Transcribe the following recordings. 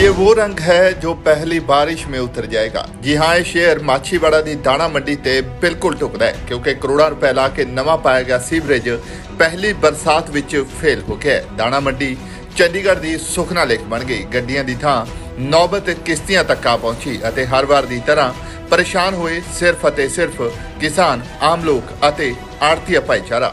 ये वो रंग है जो पहली बारिश में उतर जाएगा। जी हाँ, ये शेर माछीवाड़ा दी दाणा मंडी ते बिल्कुल ढुकदा है क्योंकि करोड़ां रुपए ला के नवां पाया गया सीवरेज पहली बरसात विच फेल हो गया। दाणा मंडी चंडीगढ़ दी सुखना लेख बन गई। गड्डियां दी थां नौबत किश्तियां तक आ पहुंची अते हर वार दी तरह परेशान होए सिर्फ अते सिर्फ किसान, आम लोग अते आड़तीआ भाईचारा।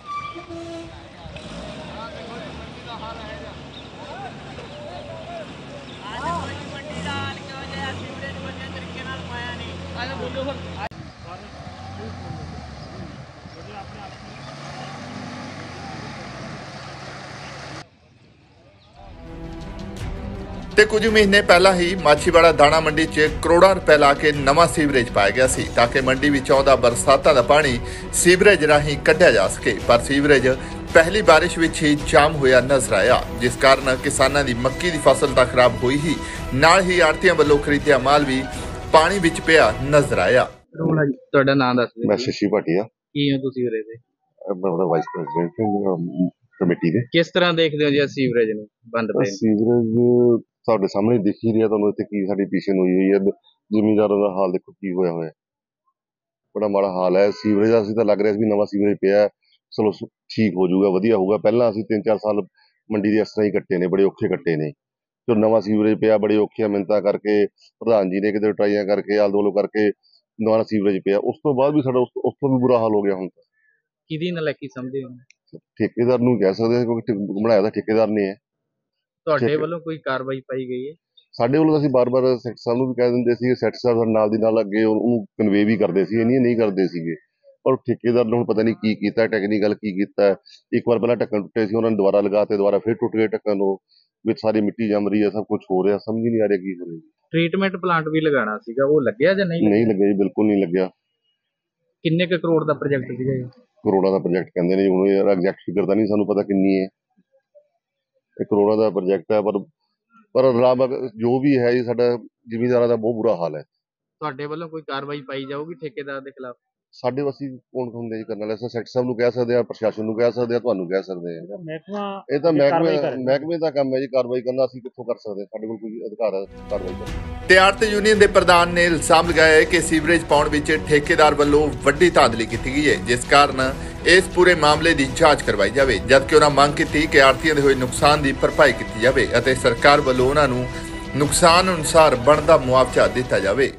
ਤੇ ਕੁਝ ਮਹੀਨੇ ਪਹਿਲਾਂ ਹੀ ਮਾਛੀਵਾੜਾ ਦਾਣਾ ਮੰਡੀ 'ਚ ਕਰੋੜਾਂ ਰੁਪਏ ਲਾ ਕੇ ਨਵਾਂ ਸੀਵਰੇਜ ਪਾਇਆ ਗਿਆ ਸੀ ਤਾਂ ਕਿ ਮੰਡੀ ਵਿੱਚ ਆਉਂਦਾ ਬਰਸਾਤਾਂ ਦਾ ਪਾਣੀ ਸੀਵਰੇਜ ਰਾਹੀਂ ਕੱਢਿਆ ਜਾ ਸਕੇ। ਪਰ ਸੀਵਰੇਜ ਪਹਿਲੀ ਬਾਰਿਸ਼ ਵਿੱਚ ਹੀ ਜਾਮ ਹੋਇਆ ਨਜ਼ਰ ਆਇਆ, ਜਿਸ ਕਾਰਨ ਕਿਸਾਨਾਂ ਦੀ ਮੱਕੀ ਦੀ ਫਸਲ ਤਾਂ ਖਰਾਬ ਹੋਈ ਹੀ, ਨਾਲ ਹੀ ਆੜ੍ਹਤੀਆਂ ਵੱਲੋਂ ਖਰੀਦਿਆ ਮਾਲ ਵੀ ਪਾਣੀ ਵਿੱਚ ਪਿਆ ਨਜ਼ਰ ਆਇਆ। ਤੁਹਾਡਾ ਨਾਮ ਦੱਸ ਦਿਓ। ਮੈਂ ਸ਼ਸ਼ੀ ਭਾਟੀਆ, ਕੀ ਹੋ ਤੁਸੀਂ ਉਰੇ ਦੇ? ਮੈਂ ਵਾਈਸ ਪ੍ਰੈਜ਼ੀਡੈਂਟ ਕਮੇਟੀ ਦੇ। ਕਿਸ ਤਰ੍ਹਾਂ ਦੇਖਦੇ ਹੋ ਜੀ ਸੀਵਰੇਜ ਨੂੰ ਬੰਦ ਪਏ? ਸੀਵਰੇਜ ਤੁਹਾਡੇ ਸਾਹਮਣੇ ਦਿਖ ਹੀ ਰਿਹਾ ਤੁਹਾਨੂੰ, ਇੱਥੇ ਕੀ ਸਾਡੀ ਪੀਸ਼ਨ ਹੋਈ ਹੋਈ ਹੈ। ਜ਼ਿਮੀਂਦਾਰਾਂ ਦਾ ਹਾਲ ਦੇਖੋ ਕੀ ਹੋਇਆ ਹੋਇਆ, ਬੜਾ ਮਾੜਾ ਹਾਲ ਹੈ ਸੀਵਰੇਜ ਦਾ। ਅਸੀਂ ਤਾਂ ਲੱਗ ਰਿਹਾ ਸੀ ਵੀ ਨਵਾਂ ਸੀਵਰੇਜ ਪਿਆ, ਚਲੋ ਠੀਕ ਹੋ ਜਾਊਗਾ, ਵਧੀਆ ਹੋਊਗਾ। ਪਹਿਲਾਂ ਅਸੀਂ 3-4 ਸਾਲ ਮੰਡੀ ਦੇ ਇਸ ਤਰ੍ਹਾਂ ਹੀ ਕੱਟੇ ਨੇ, ਬੜੇ ਔਖੇ ਕੱਟੇ ਨੇ। ਜੋ ਨਵਾਂ ਸੀਵਰੇਜ ਪਿਆ, ਬੜੇ ਔਖੀਆਂ ਮਿਹਨਤਾਂ ਕਰਕੇ ਪ੍ਰਧਾਨ ਜੀ ਨੇ ਕਿਤੇ ਟਰਾਈਆਂ ਕਰਕੇ ਆਲ ਦੋਲੋ ਕਰਕੇ ਨਵਾਂ ਸੀਵਰੇਜ ਪਿਆ। ਉਸ ਤੋਂ ਬਾਅਦ ਵੀ ਸਾਡਾ ਉਸ ਤੋਂ ਵੀ ਬੁਰਾ ਹਾਲ ਹੋ ਗਿਆ। ਹੁਣ ਤਾਂ ਕਿਹਦੀ ਨਲਾਇਕੀ ਸਮਝਦੇ ਹੋ? ਠੇਕੇਦਾਰ ਨੂੰ ਕਹਿ ਸਕਦੇ ਹਾਂ ਕਿਉਂਕਿ ਬਣਾਇਆ ਤਾਂ ਠੇਕੇਦਾਰ ਨੇ ਹੈ। ਤੁਹਾਡੇ ਵੱਲੋਂ ਕੋਈ ਕਾਰਵਾਈ ਪਾਈ ਗਈ ਹੈ? ਸਾਡੇ ਵੱਲੋਂ ਅਸੀਂ ਬਾਰ-ਬਾਰ ਸੈਕਟਰ ਸਾਹਿਬ ਨੂੰ ਵੀ ਕਹਿ ਦਿੰਦੇ ਸੀ, ਸੈਕਟਰ ਸਾਹਿਬ ਨਾਲ ਦੀ ਨਾਲ ਅੱਗੇ ਉਹਨੂੰ ਕਨਵੇ ਵੀ ਕਰਦੇ ਸੀ, ਨਹੀਂ ਕਰਦੇ ਸੀਗੇ। ਪਰ ਠੇਕੇਦਾਰ ਨੇ ਹੁਣ ਪਤਾ ਨਹੀਂ ਕੀ ਕੀਤਾ, ਟੈਕਨੀਕਲ ਕੀ ਕੀਤਾ। ਇੱਕ ਵਾਰ ਪਹਿਲਾਂ ਢੱਕਣ ਟੁੱਟੇ ਸੀ, ਉਹਨਾਂ ਨੇ ਦੁਬਾਰਾ ਲਗਾਤੇ, ਦੁਬਾਰਾ ਫਿਰ ਟੁੱਟ ਗਏ ਢੱਕਣ। ਉਹ ਵਿੱਚ ਸਾਰੀ ਮਿੱਟੀ ਜੰਮ ਰਹੀ ਹੈ, ਸਭ ਕੁਝ ਹੋ ਰਿਹਾ, ਸਮਝ ਹੀ ਨਹੀਂ ਆ ਰਿਹਾ ਕੀ ਹੋ ਰਿਹਾ। ਟ੍ਰੀਟਮੈਂਟ ਪਲਾਂਟ ਵੀ ਲਗਾਉਣਾ ਸੀਗਾ, ਉਹ ਲੱਗਿਆ ਜਾਂ ਨਹੀਂ? ਨਹੀਂ ਲੱਗਿਆ ਜੀ, ਬਿਲਕੁਲ ਨਹੀਂ ਲੱਗਿਆ। ਕਿੰਨੇ ਕੁ ਕਰੋੜ ਦਾ ਪ੍ਰੋਜੈਕਟ ਸੀਗਾ ਜੀ? ਕਰੋੜਾਂ ਦਾ ਪ੍ਰੋਜੈਕਟ ਕਹਿੰਦੇ ਨੇ, ਹੁਣ ਯਾਰ ਐਗਜ਼ੈਕਟ ਫਿਗਰ ਤਾਂ ਨਹੀਂ ਸਾਨੂੰ ਪਤਾ ਕਿੰਨੀ ਹੈ। ਇਹ ਕਰੋੜਾਂ ਦਾ ਪ੍ਰੋਜੈਕਟ ਹੈ, ਪਰ ਜੋ ਵੀ ਹੈ ਜੀ, ਸਾਡਾ ਜ਼ਿਮੀਂਦਾਰਾਂ ਦਾ ਬਹੁਤ ਬੁਰਾ ਹਾਲ ਹੈ। ਤੁਹਾਡੇ ਵੱਲੋਂ ਕੋਈ ਕਾਰਵਾਈ ਪਾਈ ਜਾਊਗੀ ਠੇਕੇਦਾਰ ਦੇ ਖਿਲਾਫ? ਸਾਡੇ ਅਸੀਂ ਕੌਣ ਹੁੰਦੇ ਜੀ ਕਰਨ ਵਾਲੇ? ਅਸੀਂ ਸੈਕਟਰ ਸਾਹਿਬ ਨੂੰ ਕਹਿ ਸਕਦੇ ਹਾਂ, ਪ੍ਰਸ਼ਾਸਨ ਨੂੰ ਕਹਿ ਸਕਦੇ ਹਾਂ, ਤੁਹਾਨੂੰ ਕਹਿ ਸਕਦੇ ਹਾਂ। ਇਹ ਤਾਂ ਮਹਿਕਮੇ ਦਾ ਕੰਮ ਹੈ ਜੀ ਕਾਰਵਾਈ ਕਰਨਾ। ਅਸੀਂ ਕਿੱਥੋਂ ਕਰ ਸਕਦੇ ਹਾਂ? ਸਾਡੇ ਕੋਲ ਕੋਈ ਅਧਿਕਾਰ ਹੈ ਕਾਰਵਾਈ ਕਰਨ ਦਾ? ਤੇ ਆੜ੍ਹਤੀ ਯੂਨੀਅਨ ਦੇ ਪ੍ਰਧਾਨ ਨੇ ਇਲਜ਼ਾਮ ਲਗਾਇਆ ਹੈ ਕਿ ਸੀਵਰੇਜ ਪਾਉਣ ਵਿੱਚ ਠੇਕੇਦਾਰ ਵੱਲੋਂ ਵੱਡੀ ਧਾਂਦਲੀ ਕੀਤੀ ਗਈ ਹੈ, ਜਿਸ ਕਾਰਨ ਇਸ ਪੂਰੇ ਮਾਮਲੇ ਦੀ ਜਾਂਚ ਕਰਵਾਈ ਜਾਵੇ। ਜਦਕਿ ਉਹਨਾਂ ਮੰਗ ਕੀਤੀ ਕਿ ਆੜ੍ਹਤੀਆਂ ਦੇ ਹੋਏ ਨੁਕਸਾਨ ਦੀ ਭਰਪਾਈ ਕੀਤੀ ਜਾਵੇ ਅਤੇ ਸਰਕਾਰ ਵੱਲੋਂ ਉਹਨਾਂ ਨੂੰ ਨੁਕਸਾਨ ਅਨੁਸਾਰ ਬਣਦਾ ਮੁਆਵਜ਼ਾ ਦਿੱਤਾ ਜਾਵੇ।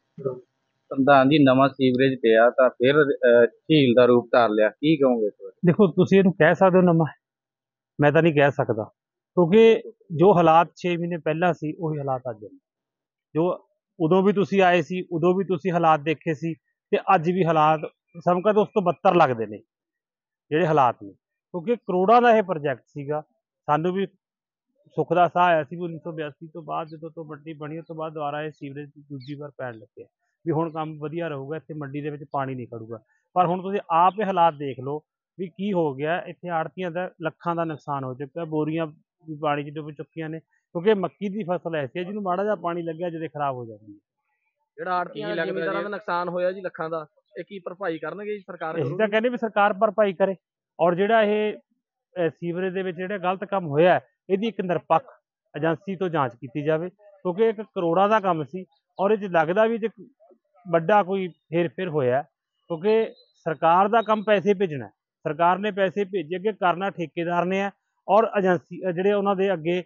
ਪ੍ਰਧਾਨ ਜੀ, ਨਵਾਂ ਸੀਵਰੇਜ ਪਿਆ ਤਾਂ ਫਿਰ ਝੀਲ ਦਾ ਰੂਪ ਧਾਰ ਲਿਆ, ਕੀ ਕਹੋਗੇ? ਦੇਖੋ, ਤੁਸੀਂ ਇਹਨੂੰ ਕਹਿ ਸਕਦੇ ਹੋ ਨਵਾਂ, ਮੈਂ ਤਾਂ ਨਹੀਂ ਕਹਿ ਸਕਦਾ ਕਿਉਂਕਿ ਜੋ ਹਾਲਾਤ 6 ਮਹੀਨੇ ਪਹਿਲਾਂ ਸੀ ਉਹੀ ਹਾਲਾਤ ਅੱਜ ਨੇ। ਜੋ ਉਦੋਂ ਵੀ ਤੁਸੀਂ ਆਏ ਸੀ, ਉਦੋਂ ਵੀ ਤੁਸੀਂ ਹਾਲਾਤ ਦੇਖੇ ਸੀ ਤੇ ਅੱਜ ਵੀ ਹਾਲਾਤ ਸਮਕਾ ਤੋਂ ਉਸ ਤੋਂ ਬੱਤਰ ਲੱਗਦੇ ਨੇ ਜਿਹੜੇ ਹਾਲਾਤ ਨੇ, ਕਿਉਂਕਿ ਕਰੋੜਾਂ ਦਾ ਇਹ ਪ੍ਰੋਜੈਕਟ ਸੀਗਾ। ਸਾਨੂੰ ਵੀ ਸੁੱਖ ਦਾ ਸਾਹ ਆਇਆ ਸੀ ਵੀ 1982 ਤੋਂ ਬਾਅਦ ਜਦੋਂ ਤੋਂ ਮੰਡੀ ਬਣੀ ਉਸ ਤੋਂ ਬਾਅਦ ਦੁਬਾਰਾ ਇਹ ਸੀਵਰੇਜ ਦੂਜੀ ਵਾਰ ਪੈਣ ਲੱਗਿਆ ਵੀ ਹੁਣ ਕੰਮ ਵਧੀਆ ਰਹੂਗਾ, ਇੱਥੇ ਮੰਡੀ ਦੇ ਵਿੱਚ ਪਾਣੀ ਨਹੀਂ ਖੜੂਗਾ। ਪਰ ਹੁਣ ਤੁਸੀਂ ਆਪ ਇਹ ਹਾਲਾਤ ਦੇਖ ਲਓ ਵੀ ਕੀ ਹੋ ਗਿਆ। ਇੱਥੇ ਆੜ੍ਹਤੀਆਂ ਦਾ ਲੱਖਾਂ ਦਾ ਨੁਕਸਾਨ ਹੋ ਚੁੱਕਿਆ, ਬੋਰੀਆਂ ਵੀ ਪਾਣੀ 'ਚ ਡੁੱਬ ਚੁੱਕੀਆਂ ਨੇ ਕਿਉਂਕਿ ਮੱਕੀ ਦੀ ਫਸਲ ਐਸੀ ਹੈ ਜਿਹਨੂੰ ਮਾੜਾ ਜਿਹਾ ਪਾਣੀ ਲੱਗਿਆ ਜਦੇ ਖਰਾਬ ਹੋ ਜਾਂਦੀ ਹੈ। ਜਿਹੜਾ ਆੜ੍ਹਤੀਆਂ ਜ਼ਿਮੀਂਦਾਰਾਂ ਦਾ ਨੁਕਸਾਨ ਹੋਇਆ ਜੀ ਲੱਖਾਂ ਦਾ, ਇਹ ਕੀ ਭਰਪਾਈ ਕਰਨਗੇ ਜੀ ਸਰਕਾਰ? ਅਸੀਂ ਤਾਂ ਕਹਿੰਦੇ ਵੀ ਸਰਕਾਰ ਭਰਪਾਈ ਕਰੇ ਔਰ ਜਿਹੜਾ ਇਹ ਸੀਵਰੇਜ ਦੇ ਵਿੱਚ ਜਿਹੜਾ ਗਲਤ ਕੰਮ ਹੋਇਆ ਇਹਦੀ ਇੱਕ ਨਿਰਪੱਖ ਏਜੰਸੀ ਤੋਂ ਜਾਂਚ ਕੀਤੀ ਜਾਵੇ ਕਿਉਂਕਿ ਇੱਕ ਕਰੋੜਾਂ ਦਾ ਕੰਮ ਸੀ ਔਰ ਇਹ 'ਚ ਲੱਗਦਾ ਵੀ ਜੇ ਵੱਡਾ ਕੋਈ ਹੇਰ-ਫੇਰ ਹੋਇਆ ਕਿਉਂਕਿ ਸਰਕਾਰ ਦਾ ਕੰਮ ਪੈਸੇ ਭੇਜਣਾ, ਸਰਕਾਰ ਨੇ ਪੈਸੇ ਭੇਜੇ, ਅੱਗੇ ਕਰਨਾ ਠੇਕੇਦਾਰ ਨੇ ਹੈ ਔਰ ਏਜੰਸੀ ਜਿਹੜੇ ਉਹਨਾਂ ਦੇ ਅੱਗੇ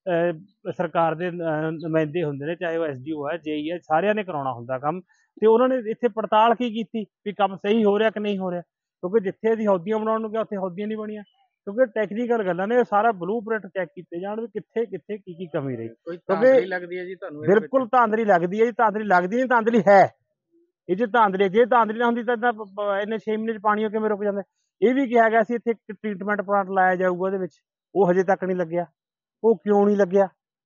ਸਰਕਾਰ ਦੇ ਨੁਮਾਇੰਦੇ ਹੁੰਦੇ ਨੇ, ਚਾਹੇ ਉਹ SDO ਹੈ, JE ਹੈ, ਸਾਰਿਆਂ ਨੇ ਕਰਾਉਣਾ ਹੁੰਦਾ ਕੰਮ। ਤੇ ਉਹਨਾਂ ਨੇ ਇੱਥੇ ਪੜਤਾਲ ਕੀ ਕੀਤੀ ਵੀ ਕੰਮ ਸਹੀ ਹੋ ਰਿਹਾ ਕਿ ਨਹੀਂ ਹੋ ਰਿਹਾ, ਕਿਉਂਕਿ ਜਿੱਥੇ ਅਸੀਂ ਹੌਦੀਆਂ ਬਣਾਉਣ ਨੂੰ ਕਿਹਾ ਉੱਥੇ ਹੌਦੀਆਂ ਨਹੀਂ ਬਣੀਆਂ ਕਿਉਂਕਿ ਟੈਕਨੀਕਲ ਗੱਲਾਂ ਨੇ। ਸਾਰਾ ਬਲੂਪ੍ਰਿੰਟ ਚੈੱਕ ਕੀਤੇ ਜਾਣ ਵੀ ਕਿੱਥੇ ਕਿੱਥੇ ਕੀ ਕਮੀ ਰਹੀ। ਧਾਂਦਲੀ ਲੱਗਦੀ ਹੈ ਜੀ ਤੁਹਾਨੂੰ? ਬਿਲਕੁਲ ਧਾਂਦਲੀ ਲੱਗਦੀ ਹੈ ਜੀ। ਧਾਂਦਲੀ ਲੱਗਦੀ ਨਹੀਂ, ਧਾਂਦਲੀ ਹੈ ਇਹ 'ਚ ਧਾਂਦਲੀ। ਜੇ ਧਾਂਦਲੀ ਨਾ ਹੁੰਦੀ ਤਾਂ ਇੰਨੇ 6 ਮਹੀਨੇ 'ਚ ਪਾਣੀ ਕਿਵੇਂ ਰੁਕ ਜਾਂਦਾ? ਇਹ ਵੀ ਕਿਹਾ ਗਿਆ ਸੀ ਇੱਥੇ ਇੱਕ ਟ੍ਰੀਟਮੈਂਟ ਪਲਾਂਟ ਲਾਇਆ ਜਾਊਗਾ ਉਹਦੇ ਵਿੱਚ, ਉਹ ਹਜੇ ਤੱਕ ਨਹੀਂ ਲੱਗਿਆ। ਉਹ ਕਿਉਂ ਨਹੀਂ ਲੱਗਿਆ?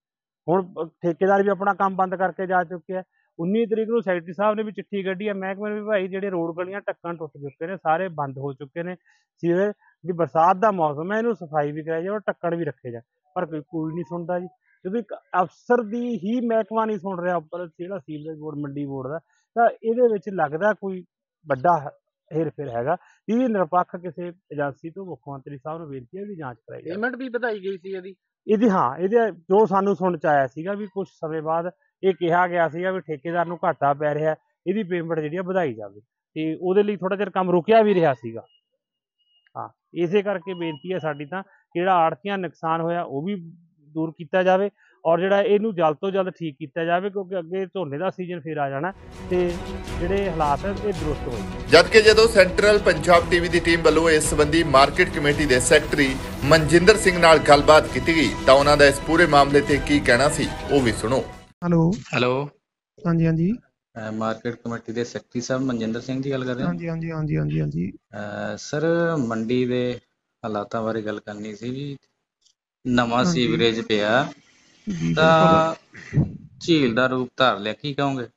ਹੁਣ ਠੇਕੇਦਾਰ ਵੀ ਆਪਣਾ ਕੰਮ ਬੰਦ ਕਰਕੇ ਜਾ ਚੁੱਕੇ ਆ। 19 ਤਰੀਕ ਨੂੰ ਸੈਕਟਰੀ ਸਾਹਿਬ ਨੇ ਵੀ ਚਿੱਠੀ ਕੱਢੀ ਹੈ ਮਹਿਕਮੇ ਨੂੰ ਵੀ ਭਾਈ ਜਿਹੜੇ ਰੋਡ ਗਲੀਆਂ ਢੱਕਣ ਟੁੱਟ ਚੁੱਕੇ ਨੇ, ਸਾਰੇ ਬੰਦ ਹੋ ਚੁੱਕੇ ਨੇ। ਸੀਵਰੇਜ ਦੀ ਬਰਸਾਤ ਦਾ ਮੌਸਮ ਹੈ, ਇਹਨੂੰ ਸਫਾਈ ਵੀ ਕਰਾਈ ਜਾਏ ਔਰ ਢੱਕਣ ਵੀ ਰੱਖੇ ਜਾਣ, ਪਰ ਕੋਈ ਨਹੀਂ ਸੁਣਦਾ ਜੀ। ਜਦੋਂ ਇੱਕ ਅਫਸਰ ਦੀ ਹੀ ਮਹਿਕਮਾ ਨਹੀਂ ਸੁਣ ਰਿਹਾ ਉੱਪਰ ਜਿਹੜਾ ਸੀਵਰੇਜ ਬੋਰਡ ਮੰਡੀ ਬੋਰਡ ਦਾ, ਤਾਂ ਇਹਦੇ ਵਿੱਚ ਲੱਗਦਾ ਕੋਈ ਵੱਡਾ ਹੇਰ-ਫੇਰ ਹੈਗਾ। ਇਹਦੀ ਨਿਰਪੱਖ ਕਿਸੇ ਏਜੰਸੀ ਤੋਂ ਮੁੱਖ ਮੰਤਰੀ ਸਾਹਿਬ ਨੂੰ ਬੇਨਤੀ ਹੈ ਵੀ ਜਾਂਚ ਕਰਾਈ ਜਾਵੇ। ਪੇਮੈਂਟ ਵੀ ਵਧਾਈ ਗਈ ਸੀ ਇਹਦੀ? ਇਹਦੇ ਜੋ ਸਾਨੂੰ ਸੁਣਨ 'ਚ ਆਇਆ ਸੀਗਾ ਵੀ ਕੁਛ ਸਮੇਂ ਬਾਅਦ ਇਹ ਕਿਹਾ ਗਿਆ ਸੀਗਾ ਵੀ ਠੇਕੇਦਾਰ ਨੂੰ ਘਾਟਾ ਪੈ ਰਿਹਾ, ਇਹਦੀ ਪੇਮੈਂਟ ਜਿਹੜੀ ਆ ਵਧਾਈ ਜਾਵੇ, ਤੇ ਉਹਦੇ ਲਈ ਥੋੜ੍ਹਾ ਚਿਰ ਕੰਮ ਰੁਕਿਆ ਵੀ ਰਿਹਾ ਸੀਗਾ। ਹਾਂ, ਇਸੇ ਕਰਕੇ ਬੇਨਤੀ ਹੈ ਸਾਡੀ ਤਾਂ ਕਿ ਜਿਹੜਾ ਆੜ੍ਹਤੀਆਂ ਨੁਕਸਾਨ ਹੋਇਆ ਉਹ ਵੀ ਦੂਰ ਕੀਤਾ ਜਾਵੇ, ਔਰ ਜਿਹੜਾ ਇਹਨੂੰ ਜਲਦ ਤੋਂ ਜਲਦ ਠੀਕ ਕੀਤਾ ਜਾਵੇ, ਕਿਉਂਕਿ ਅੱਗੇ ਝੋਨੇ ਦਾ ਸੀਜ਼ਨ ਫਿਰ ਆ ਜਾਣਾ ਤੇ ਜਿਹੜੇ ਹਾਲਾਤ ਹੈ ਇਹ ਦਰੁਸਤ ਹੋ ਜਾਣ। ਜਦਕਿ ਜਦੋਂ ਸੈਂਟਰਲ ਪੰਜਾਬ ਟੀਵੀ ਦੀ ਟੀਮ ਵੱਲੋਂ ਇਸ ਸੰਬੰਧੀ ਮਾਰਕੀਟ ਕਮੇਟੀ ਦੇ ਸੈਕਟਰੀ ਮਨਜਿੰਦਰ ਸਿੰਘ ਨਾਲ ਗੱਲਬਾਤ ਕੀਤੀ ਗਈ ਤਾਂ ਉਹਨਾਂ ਦਾ ਇਸ ਪੂਰੇ ਮਾਮਲੇ ਤੇ ਕੀ ਕਹਿਣਾ ਸੀ ਉਹ ਵੀ ਸੁਣੋ। ਹੈਲੋ, ਹਾਂਜੀ ਮਾਰਕੀਟ ਕਮੇਟੀ ਦੇ ਸੈਕਟਰੀ ਸਾਹਿਬ ਮਨਜਿੰਦਰ ਸਿੰਘ ਜੀ ਗੱਲ ਕਰ ਰਹੇ ਹੋ? ਹਾਂਜੀ ਸਰ, ਮੰਡੀ ਦੇ ਹਾਲਾਤਾਂ ਬਾਰੇ ਗੱਲ ਕਰਨੀ ਸੀ ਵੀ ਨਵਾਂ ਸੀਵਰੇਜ ਪਿਆ ਜੀ ਤਾਂ ਝੀਲ ਦਾ ਰੂਪ ਧਾਰ ਲਿਆ, ਕੀ ਕਹੋਗੇ?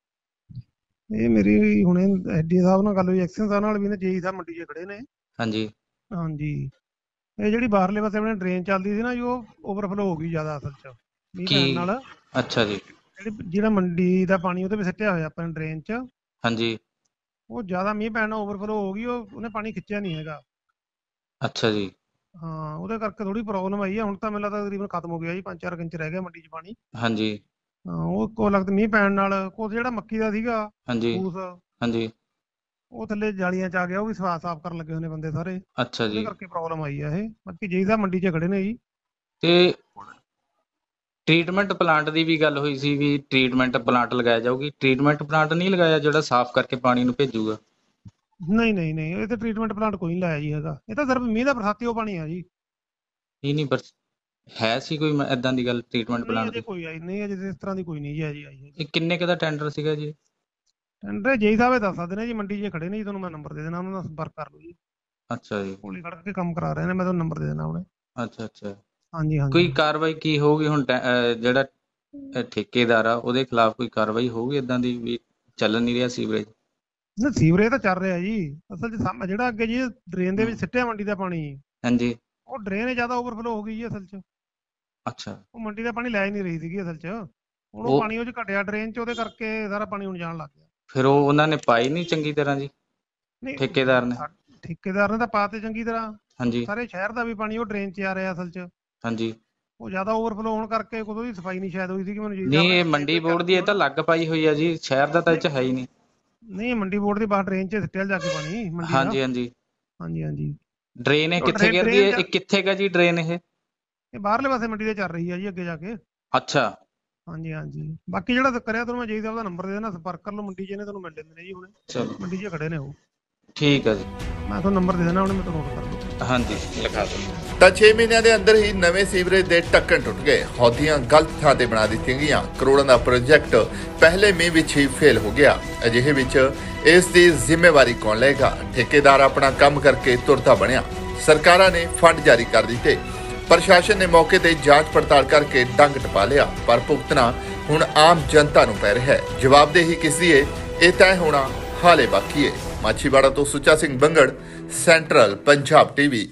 ਇਹ ਮੇਰੀ ਹੁਣੇ ਐਡੀ ਸਾਹਿਬ ਨਾਲ ਗੱਲ ਹੋਈ, ਐਕਸ਼ਨ ਸਾਹਿਬ ਨਾਲ ਵੀ ਨੇ, ਜੇਈ ਸਾਹਿਬ ਮੰਡੀ 'ਚ ਖੜੇ ਨੇ। ਹਾਂਜੀ ਇਹ ਜਿਹੜੀ ਬਾਹਰਲੇ ਪਾਸੇ ਆਪਣੇ ਡਰੇਨ ਚੱਲਦੀ ਸੀ ਨਾ ਜੀ, ਉਹ ਓਵਰਫਲੋ ਹੋ ਗਈ ਜ਼ਿਆਦਾ ਅਸਲ 'ਚ ਮੀਂਹ ਪੈਣ ਨਾਲ। ਅੱਛਾ ਜੀ। ਜਿਹੜਾ ਮੰਡੀ ਦਾ ਪਾਣੀ ਉਹਦੇ ਵਿੱਚ ਸਿੱਟਿਆ ਹੋਇਆ ਆਪਣੇ ਡਰੇਨ 'ਚ, ਹਾਂਜੀ, ਉਹ ਜ਼ਿਆਦਾ ਮੀਂਹ ਪੈਣ ਨਾਲ ਓਵਰਫਲੋ ਹੋ ਗਈ, ਉਹਨੇ ਪਾਣੀ ਖਿੱਚਿਆ ਨਹੀਂ ਹੈਗਾ। ਅੱਛਾ ਜੀ। ਹਾਂ, ਉਹਦੇ ਕਰਕੇ ਥੋੜੀ ਪ੍ਰੋਬਲਮ ਆਈ ਆ। ਹੁਣ ਤਾਂ ਮੈਨੂੰ ਲੱਗਦਾ ਤਕਰੀਬਨ ਖਤਮ ਹੋ ਗਿਆ ਜੀ, 5-4 ਇੰਚ ਰਹਿ ਗਿਆ ਮੰਡੀ 'ਚ ਪਾਣੀ। ਹਾਂਜੀ ਹਾਂ, ਉਹ ਕੋ ਲੱਗਦਾ ਮੀਂਹ ਪੈਣ ਨਾਲ ਜਿਹੜਾ ਮੱਕੀ ਦਾ ਸੀਗਾ ਹਾਂਜੀ ਫੂਸ, ਹਾਂਜੀ। ਉਹ ਥੱਲੇ ਜਾਲੀਆਂ 'ਚ ਆ ਗਿਆ, ਉਹ ਵੀ ਸਾਫ਼ ਕਰਨ ਲੱਗੇ ਹੋਏ ਨੇ ਬੰਦੇ ਸਾਰੇ। ਅੱਛਾ ਉਹਦੇ ਜੀ। ਕਰਕੇ ਪ੍ਰੋਬਲਮ ਆਈ ਆ ਇਹ। ਬਾਕੀ ਜੇਈ ਸਾਹਿਬ ਮੰਡੀ 'ਚ ਖੜੇ ਨੇ ਜੀ। ਤੇ ਟ੍ਰੀਟਮੈਂਟ ਪਲਾਂਟ ਦੀ ਵੀ ਗੱਲ ਹੋਈ ਸੀ ਵੀ ਟ੍ਰੀਟਮੈਂਟ ਪਲਾਂਟ ਲਗਾਇਆ ਜਾਊਗੀ, ਟ੍ਰੀਟਮੈਂਟ ਪਲਾਂਟ ਨਹੀਂ ਲਗਾਇਆ ਜਿਹੜਾ ਸਾਫ਼ ਕਰਕੇ ਪਾਣੀ ਨੂੰ ਭੇਜੂਗਾ? ਨਹੀਂ, ਇਹ ਤੇ ਟ੍ਰੀਟਮੈਂਟ ਪਲਾਂਟ ਕੋਈ ਨਹੀਂ ਲਾਇਆ ਜੀ ਹੈਗਾ। ਇਹ ਤਾਂ ਸਿਰਫ ਮੀਂਹ ਦਾ ਬਰਸਾਤੀ ਉਹ ਪਾਣੀ ਆ ਜੀ। ਨਹੀਂ ਪਰ ਹੈ ਸੀ ਕੋਈ ਏਦਾਂ ਦੀ ਗੱਲ ਟ੍ਰੀਟਮੈਂਟ ਨਹੀਂ, ਪਲਾਂਟ ਅਜੇ ਦੀ? ਕੋਈ ਆਈ ਨਹੀਂ, ਅਜੇ ਇਸ ਤਰ੍ਹਾਂ ਦੀ ਕੋਈ ਨਹੀਂ ਜੀ ਆਈ ਹੈ। ਇਹ ਕਿੰਨੇ ਕੁ ਦਾ ਟੈਂਡਰ ਸੀਗਾ ਜੀ? ਟੈਂਡਰ ਜੇਈ ਸਾਹਿਬ ਇਹ ਦੱਸ ਸਕਦੇ ਨੇ ਜੀ, ਮੰਡੀ 'ਚ ਖੜੇ ਨੇ ਜੀ। ਤੁਹਾਨੂੰ ਮੈਂ ਨੰਬਰ ਦੇ ਦੇਣਾ, ਉਹਨਾਂ ਨਾਲ ਸੰਪਰਕ ਕਰ ਲਓ ਜੀ। ਅੱਛਾ ਜੀ। ਕੋਲੀ ਖੜ ਕੇ ਕੰਮ ਕਰਾ ਰਹੇ ਨੇ, ਮੈਂ ਤੁਹਾਨੂੰ ਨੰਬਰ ਦੇ ਦੇਣਾ ਉਹਨੇ। ਅੱਛਾ। ਹਾਂਜੀ ਕੋਈ ਕਾਰਵਾਈ ਕੀ ਹੋਊਗੀ ਹੁਣ? ਜਿਹੜਾ ਠੇਕੇਦਾਰ ਆ ਉਹਦੇ ਖਿਲਾਫ ਕੋਈ ਕਾਰਵਾਈ ਹੋਊਗੀ ਏਦਾਂ ਦੀ ਵੀ ਚੱਲ ਨਹੀਂ ਰਿਹਾ ਸੀਵਰੇਜ? ਨਾ, ਸੀਵਰੇਜ ਤਾਂ ਚੱਲ ਰਿਹਾ ਜੀ। ਅਸਲ 'ਚ ਜਿਹੜਾ ਅੱਗੇ ਜੀ ਡਰੇਨ ਦੇ ਵਿੱਚ ਸਿੱਟਿਆ ਮੰਡੀ ਦਾ ਪਾਣੀ, ਹਾਂਜੀ, ਉਹ ਡਰੇਨ ਜ਼ਿਆਦਾ ਓਵਰਫਲੋ ਹੋ ਗਈ ਜੀ ਅਸਲ 'ਚ। ਅੱਛਾ। ਉਹ ਮੰਡੀ ਦਾ ਪਾਣੀ ਲੈ ਹੀ ਨਹੀਂ ਰਹੀ ਸੀਗੀ ਅਸਲ 'ਚ। ਹੁਣ ਉਹ ਪਾਣੀ ਉਹ 'ਚ ਘਟਿਆ ਡਰੇਨ 'ਚ, ਉਹਦੇ ਕਰਕੇ ਸਾਰਾ ਪਾਣੀ ਹੁਣ ਜਾਣ ਲੱਗ ਗਿਆ। ਫਿਰ ਉਹ ਉਹਨਾਂ ਨੇ ਪਾਈ ਨਹੀਂ ਚੰਗੀ ਤਰ੍ਹਾਂ ਜੀ, ਨਹੀਂ, ਠੇਕੇਦਾਰ ਨੇ? ਠੇਕੇਦਾਰ ਨੇ ਤਾਂ ਪਾਤੇ ਚੰਗੀ ਤਰ੍ਹਾਂ। ਹਾਂਜੀ ਸਾਰੇ ਸ਼ਹਿਰ ਦਾ ਵੀ ਪਾਣੀ ਉਹ ਡਰੇਨ 'ਚ ਆ ਰਿਹਾ ਅਸਲ 'ਚ। ਹਾਂਜੀ। ਉਹ ਜ਼ਿਆਦਾ ਓਵਰਫਲੋ ਹੋਣ ਕਰਕੇ ਉਹਦੀ ਸਫਾਈ ਨਹੀਂ ਸ਼ਾਇਦ ਹੋਈ ਸੀ। ਮੈਨੂੰ ਜੀ ਨਹੀਂ, ਇਹ ਮੰਡੀ ਬੋਰਡ ਦੀ ਇਹ ਤਾਂ ਲੱਗ ਪਾਈ ਹੋਈ ਆ ਜੀ, ਸ਼ਹਿਰ ਦਾ ਤਾਂ ਇਹ 'ਚ ਹੈ ਹੀ ਨਹੀਂ। ਨਹੀਂ, ਮੰਡੀ ਬੋਰਡ ਦੀ ਬਾਹਰ ਡਰੇਨ 'ਚ ਸਿੱਟਿਆ ਜਾ ਕੇ ਪਾਣੀ ਮੰਡੀ ਦਾ। ਹਾਂਜੀ। ਡਰੇਨ ਇਹ ਕਿੱਥੇ ਗਿਰਦੀ ਹੈ? ਇਹ ਕਿੱਥੇ ਗਾ ਜੀ ਡਰੇਨ ਇਹ ਬਾਹਰਲੇ ਪਾਸੇ ਮੰਡੀ ਦੇ ਚੱਲ ਰਹੀ ਹੈ ਜੀ ਅੱਗੇ ਜਾ ਕੇ। ਅੱਛਾ। ਹਾਂਜੀ। ਬਾਕੀ ਜਿਹੜਾ ਕਰਿਆ ਤੁਹਾਨੂੰ ਮੈਂ ਜੇਈ ਸਾਹਿਬ ਦਾ ਨੰਬਰ ਦੇ ਦੇਣਾ, ਸੰਪਰਕ ਕਰ ਲਓ। ਮੰਡੀ 'ਚ ਇਹਨੇ ਤੁਹਾਨੂੰ ਮਿਲ ਜਾਂਦੇ ਨੇ ਜੀ ਹੁਣੇ। ਚਲੋ ਮੰਡੀ 'ਚ ਖੜੇ ਨੇ ਉਹ। ਠੀਕ ਹੈ ਜੀ। ਮੈਂ ਤੁਹਾਨੂੰ ਨੰਬਰ ਦੇ ਦੇਣਾ, ਉਹਨੇ ਮੈਂ ਤੁਹਾਨੂੰ ਨੋਟ ਕਰ ਲਓ। ਹਾਂਜੀ, ਲਿਖਾ ਦਿਓ। ਤਾਂ 6 ਮਹੀਨਿਆਂ ਦੇ ਅੰਦਰ ਹੀ ਨਵੇਂ ਸੀਵਰੇਜ ਦੇ ਢੱਕਣ ਟੁੱਟ ਗਏ, ਹੌਦੀਆਂ ਗਲਤ ਥਾਂ ਤੇ ਬਣਾ ਦਿੱਤੀਆਂ ਗਈਆਂ, ਕਰੋੜਾਂ ਦਾ ਪ੍ਰੋਜੈਕਟ ਪਹਿਲੇ ਮੀਂਹ ਵਿੱਚ ਹੀ ਫੇਲ ਹੋ ਗਿਆ। ਅਜਿਹੇ ਵਿੱਚ ਇਸ ਦੀ ਜ਼ਿੰਮੇਵਾਰੀ ਕੌਣ ਲਏਗਾ? ਠੇਕੇਦਾਰ ਆਪਣਾ ਕੰਮ ਕਰਕੇ ਤੁਰਦਾ ਬਣਿਆ, ਸਰਕਾਰਾਂ ਨੇ ਫੰਡ ਜਾਰੀ ਕਰ ਦਿੱਤੇ, ਪ੍ਰਸ਼ਾਸਨ ਨੇ ਮੌਕੇ ਤੇ ਜਾਂਚ ਪੜਤਾਲ ਕਰਕੇ ਡੰਗ ਟਪਾ ਲਿਆ, ਪਰ ਭੁਗਤਣਾ ਹੁਣ ਆਮ ਜਨਤਾ ਨੂੰ ਪੈ ਰਿਹਾ ਹੈ। ਜਵਾਬਦੇਹੀ ਕਿਸ ਦੀ ਹੈ, ਇਹ ਤੈਅ ਹੋਣਾ ਹਾਲੇ ਬਾਕੀ ਹੈ। ਮਾਛੀਵਾੜਾ ਤੋਂ ਸੁੱਚਾ ਸਿੰਘ ਬੰਗੜ, ਸੈਂਟਰਲ ਪੰਜਾਬ ਟੀਵੀ।